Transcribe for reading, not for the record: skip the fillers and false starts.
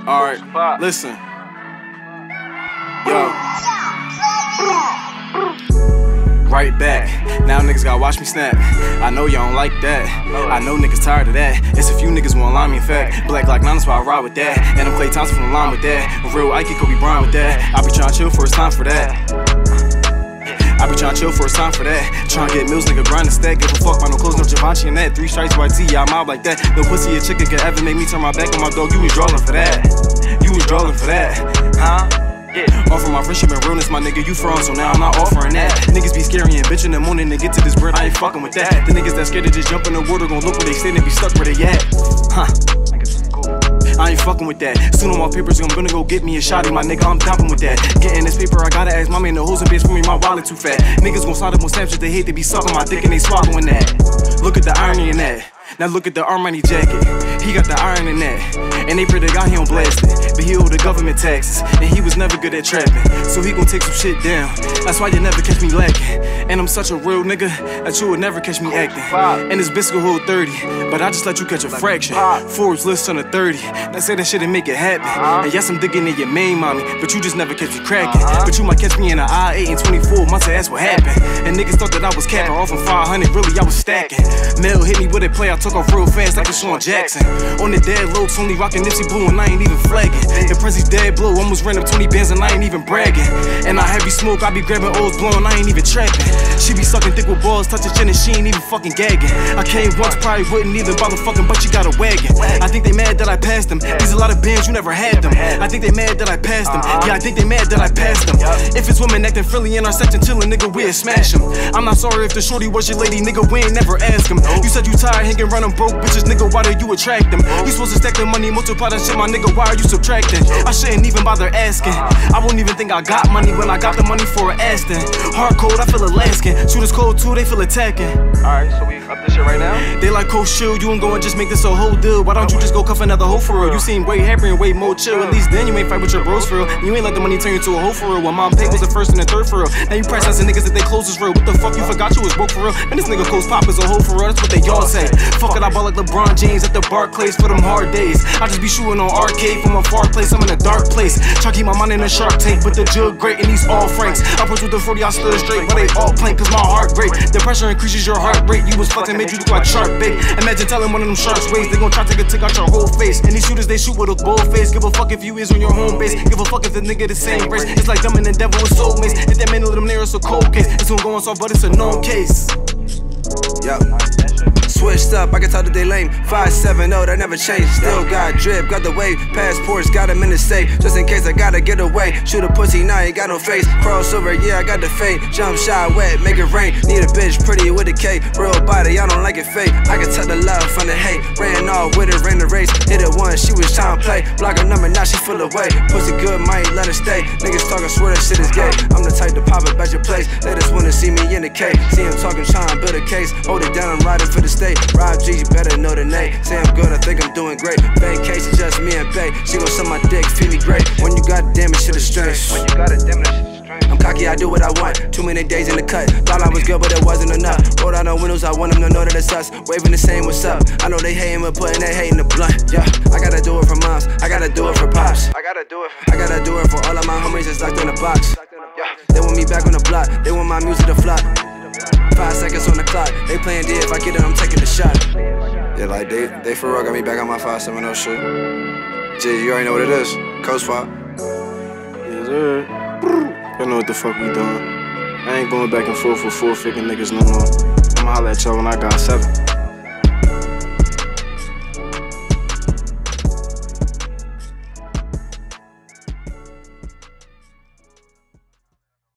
Alright, listen. Yo. Right back. Now niggas gotta watch me snap. I know y'all don't like that. I know niggas tired of that. It's a few niggas won't lie me, in fact. Black like 9, that's why I ride with that. And I'm Klay Thompson from the line with that. A real Ike, Kobe Bryant with that. I be tryna chill for it's time for that. I be tryna chill for it's time for that. Tryna get meals, nigga, grind and stack. Give a fuck about no clothes, no Givenchy and that. 3 stripes YT, yeah, I'm out like that. No pussy a chicken could ever make me turn my back on my dog. You was drawing for that. You was drawing for that. Huh? Yeah. Offer my friendship and realness, my nigga, you fraud, so now I'm not offering that. Niggas be scary and bitch in the morning to get to this bread, I ain't fucking with that. The niggas that scared to just jump in the water gon' look where they stand and be stuck where they at. Huh. I ain't fucking with that. Soon on my papers, I'm gonna go get me a shotty, my nigga, I'm dumping with that. Getting this paper, I gotta ask my man, the hoes and bitch for me, my wallet too fat. Niggas gon' slide up on Snapchat, they hate to be sucking my dick and they swallowing that. Look at the irony in that. Now look at the Armani jacket, he got the iron in that. And they pray to God he don't blast it, but he owe the government taxes. And he was never good at trapping, so he gon' take some shit down. That's why you never catch me lacking. And I'm such a real nigga that you would never catch me acting. And this bitch gon' hold 30, but I just let you catch a fraction. Forbes list on a 30, that say that shit and make it happen. And yes, I'm digging in your main mommy, but you just never catch me cracking. But you might catch me in an I-8 and 24 months, that's what happened. And niggas thought that I was capping, off from 500, really I was stacking. Mel hit me with a play, I took off real fast like a Sean Jackson. On the dead lows, only rockin' Nipsey Blue and I ain't even flagging. The Prince's dead blow, almost ran up 20 bands and I ain't even bragging. And I heavy smoke, I be grabbing O's blowing, I ain't even trapping. She be sucking dick with balls, touching chin and she ain't even fucking gagging. I came once, probably wouldn't even bother fucking, but she got a wagon. I think they mad that I passed them. These a lot of bands, you never had them. I think they mad that I passed them. Yeah, I think they mad that I passed them. If it's women acting friendly in our section chillin', nigga, we'll smash them. I'm not sorry if the shorty was your lady, nigga, we ain't never ask him. You said you tired hanging around them broke bitches, nigga, why do you attract them? You supposed to stack the money, multiply that shit, my nigga, why are you subtracting? I shouldn't even bother asking. I won't even think I got money when I got the money for an Aston. Hard code, I feel Alaskan. Shooters cold too, they feel attacking. Alright, so we up this shit right now? They like cold chill, you ain't go and just make this a whole deal. Why don't you just go cuff another hoe for real? You seem way happier and way more chill. At least then you ain't fight with your bros for real. You ain't let the money turn you to a hoe for real. When mom paid was the first and the third for real. Now you processing niggas that they close is real. What the fuck you forgot you was broke for real? Man, this nigga Coast Pop is a hoe for real. That's what they all say. Fuck it, I ball like LeBron James at the Barclays for them hard days. I just be shooting on arcade from a far place. I'm in a dark place. Try to keep my mind in a shark tank, but the jug great and these all franks. I push with the 40, I stood straight, but they all plank cause my heart break. The pressure increases your heart rate. You was fucking made you look like shark bait. Imagine telling one of them sharks ways, they gon' try to take a tick out your whole face. And these shooters they shoot with a bold face. Give a fuck if you is on your home base. Give a fuck if the nigga the same race. It's like dumb and the devil with soulmates. Hit that man of them nearest a cold case. It's gonna go on soft, but it's a known case. Yo. Switched up, I can tell that they lame. 570, that never changed. Still got drip, got the wave. Passports, got them in the safe. Just in case I gotta get away. Shoot a pussy, now ain't got no face. Crossover, yeah, I got the fade. Jump shot, wet, make it rain. Need a bitch pretty with a K. Real body, I don't like it fake. I can tell the love from the hate. Ran off with it, ran the race. Hit it once, she was trying to play. Block her number, now she full away. Pussy good, might let her stay. Niggas talking, swear that shit is gay. I'm the type to pop it at your place. They just wanna see me in the K. See him talking, trying to build a case. Hold it down, I'm riding for the state. Rob G, you better know the name. Say I'm good, I think I'm doing great. Vacation, just me and Bay. She gon' suck my dick, feed me great. When you got it, damn it, shit is strange. When you got it, damn it, shit is strange. I'm cocky, I do what I want. Too many days in the cut. Thought I was good, but it wasn't enough. Rolled out on windows, I want them to know that it's us. Waving the same, what's up? I know they hating, but putting that hate in the blunt. Yeah, I gotta do it for moms. I gotta do it for pops. I gotta do it. I gotta do it for all of my homies that's locked in the box. Yeah, they want me back on the block. They want my music to flop. 5 seconds on the clock. They playing D, if I get it, I'm taking the shot. Yeah, like they for real got me back on my 570 shit. G, you already know what it is. Coast Pop. Yes, sir. You know what the fuck we doing. I ain't going back and forth with 4 freaking niggas no more. I'ma holla at y'all when I got 7.